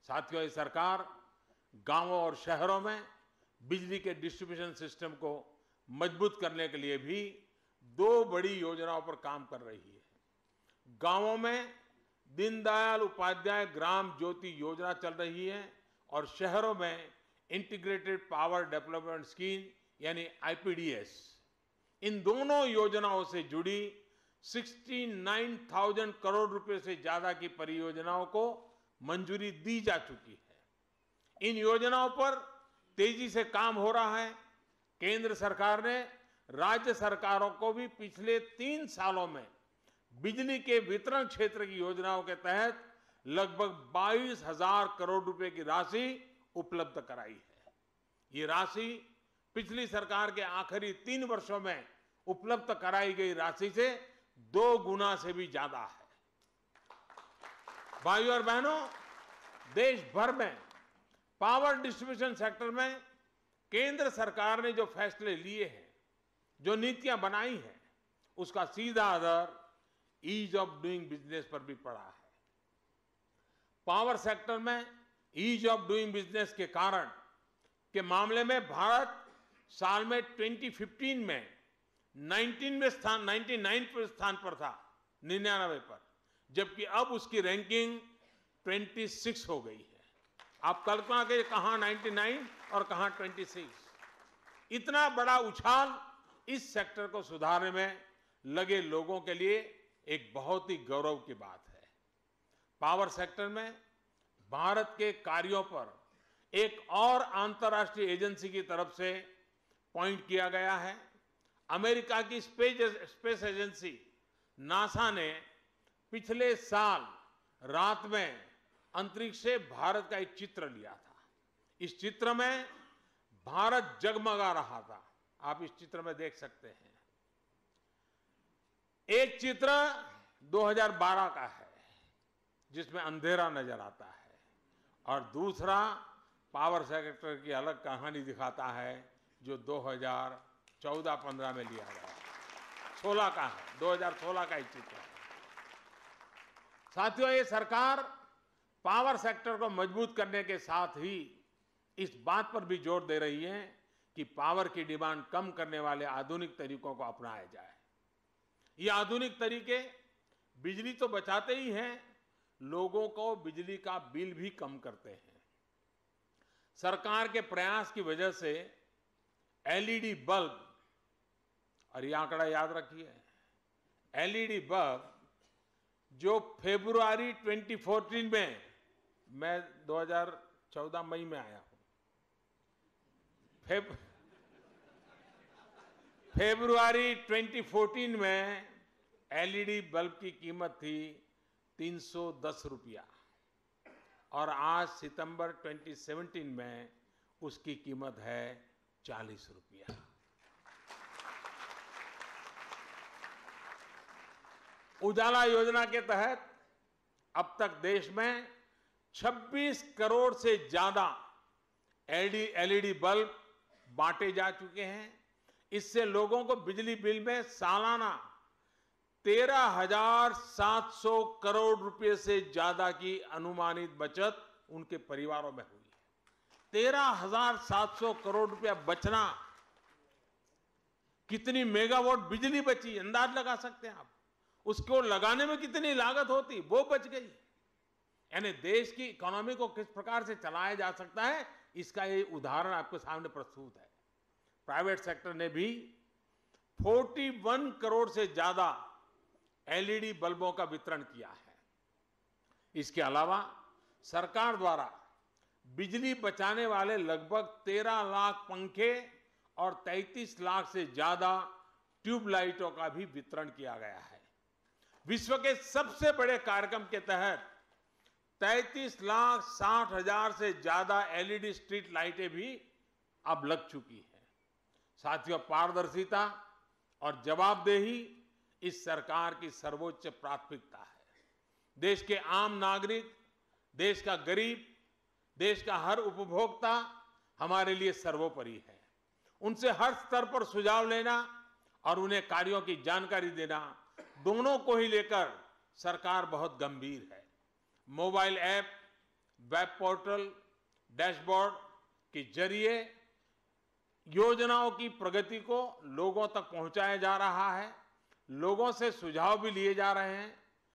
साथियों, ये सरकार गांवों और शहरों में बिजली के डिस्ट्रीब्यूशन सिस्टम को मजबूत करने के लिए भी 2 बड़ी योजनाओं पर काम कर रही है। गांवों में दीनदयाल उपाध्याय ग्राम ज्योति योजना चल रही है और शहरों में इंटीग्रेटेड पावर डेवलपमेंट स्कीम यानी आईपीडीएस। इन दोनों योजनाओं से जुड़ी 69,000 करोड़ रुपए से ज्यादा की परियोजनाओं को मंजूरी दी जा चुकी है। इन योजनाओं पर तेजी से काम हो रहा है। केंद्र सरकार ने राज्य सरकारों को भी पिछले 3 सालों में बिजली के वितरण क्षेत्र की योजनाओं के तहत लगभग 22,000 करोड़ रुपए की राशि उपलब्ध कराई है। ये राशि पिछली सरकार के आखिरी 3 वर्षों में उपलब्ध कराई गई राशि से 2 गुना से भी ज्यादा है। भाइयों और बहनों, देश भर में पावर डिस्ट्रीब्यूशन सेक्टर में केंद्र सरकार ने जो फैसले लिए हैं, जो नीतियां बनाई हैं, उसका सीधा असर ईज ऑफ डूइंग बिजनेस पर भी पड़ा है। पावर सेक्टर में ईज ऑफ डूइंग बिजनेस के कारण के मामले में भारत साल में 2015 में 99वें स्थान पर था, 99 पर, जबकि अब उसकी रैंकिंग 26 हो गई है। आप कल्पना करिए, कहां 99 और कहां 26। इतना बड़ा उछाल इस सेक्टर को सुधारने में लगे लोगों के लिए एक बहुत ही गौरव की बात है। पावर सेक्टर में भारत के कार्यों पर एक और अंतर्राष्ट्रीय एजेंसी की तरफ से पॉइंट किया गया है। अमेरिका की स्पेस एजेंसी नासा ने पिछले साल रात में अंतरिक्ष से भारत का एक चित्र लिया था। इस चित्र में भारत जगमगा रहा था। आप इस चित्र में देख सकते हैं। एक चित्र 2012 का है जिसमें अंधेरा नजर आता है, और दूसरा पावर सेक्टर की अलग कहानी दिखाता है जो 2014-15 में लिया गया, 16 का है, 2016 का एक चित्र है। साथियों, ये सरकार पावर सेक्टर को मजबूत करने के साथ ही इस बात पर भी जोर दे रही है कि पावर की डिमांड कम करने वाले आधुनिक तरीकों को अपनाया जाए। ये आधुनिक तरीके बिजली तो बचाते ही हैं, लोगों को बिजली का बिल भी कम करते हैं। सरकार के प्रयास की वजह से एलईडी बल्ब, और ये आंकड़ा याद रखिए, एलईडी बल्ब जो फरवरी 2014 में, मैं 2014 मई में आया हूं, फरवरी 2014 में एलईडी बल्ब की कीमत थी 310 रुपया, और आज सितंबर 2017 में उसकी कीमत है 40 रुपया। उजाला योजना के तहत अब तक देश में 26 करोड़ से ज्यादा एलईडी बल्ब बांटे जा चुके हैं। इससे लोगों को बिजली बिल में सालाना 13,700 करोड़ रुपए से ज्यादा की अनुमानित बचत उनके परिवारों में हुई है। 13,700 करोड़ रुपया बचना, कितनी मेगावाट बिजली बची, अंदाज लगा सकते हैं आप। उसको लगाने में कितनी लागत होती, वो बच गई। यानी देश की इकोनॉमी को किस प्रकार से चलाया जा सकता है, इसका ये उदाहरण आपके सामने प्रस्तुत है। प्राइवेट सेक्टर ने भी 41 करोड़ से ज्यादा एलईडी बल्बों का वितरण किया है। इसके अलावा सरकार द्वारा बिजली बचाने वाले लगभग 13 लाख पंखे और 33 लाख से ज्यादा ट्यूबलाइटों का भी वितरण किया गया है। विश्व के सबसे बड़े कार्यक्रम के तहत 33,60,000 से ज्यादा एलईडी स्ट्रीट लाइटें भी अब लग चुकी हैं। साथियों, पारदर्शिता और जवाबदेही इस सरकार की सर्वोच्च प्राथमिकता है। देश के आम नागरिक, देश का गरीब, देश का हर उपभोक्ता हमारे लिए सर्वोपरि है। उनसे हर स्तर पर सुझाव लेना और उन्हें कार्यों की जानकारी देना, दोनों को ही लेकर सरकार बहुत गंभीर है। Mobile app, web portal, dashboard के जरिए योजनाओं की प्रगति को लोगों तक पहुंचाया जा रहा है। लोगों से सुझाव भी लिए जा रहे हैं